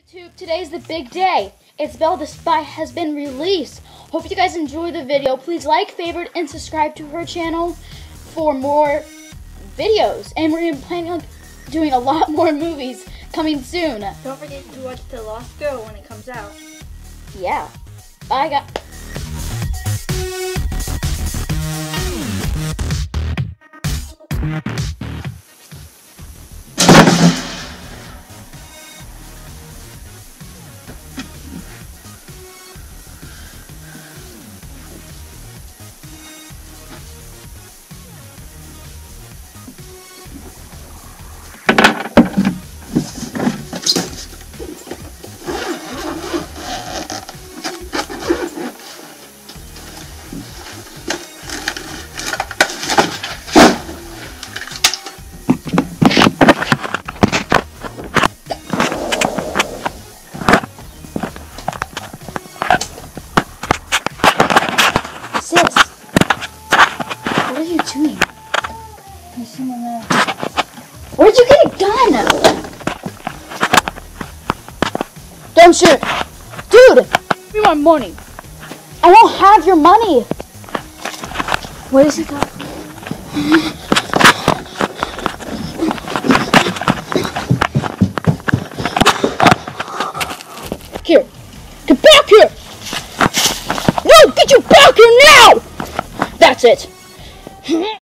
YouTube, today's the big day. Isabella the Spy has been released. Hope you guys enjoy the video. Please like, favorite, and subscribe to her channel for more videos. And we're planning on doing a lot more movies coming soon. Don't forget to watch The Lost Girl when it comes out. Yeah. Bye, guys. Sis, what are you doing? There's someone there. Where'd you get a gun? Don't shoot. Dude, we want money. I don't have your money. What is it got? Here, get back here. No, get you back here now! That's it.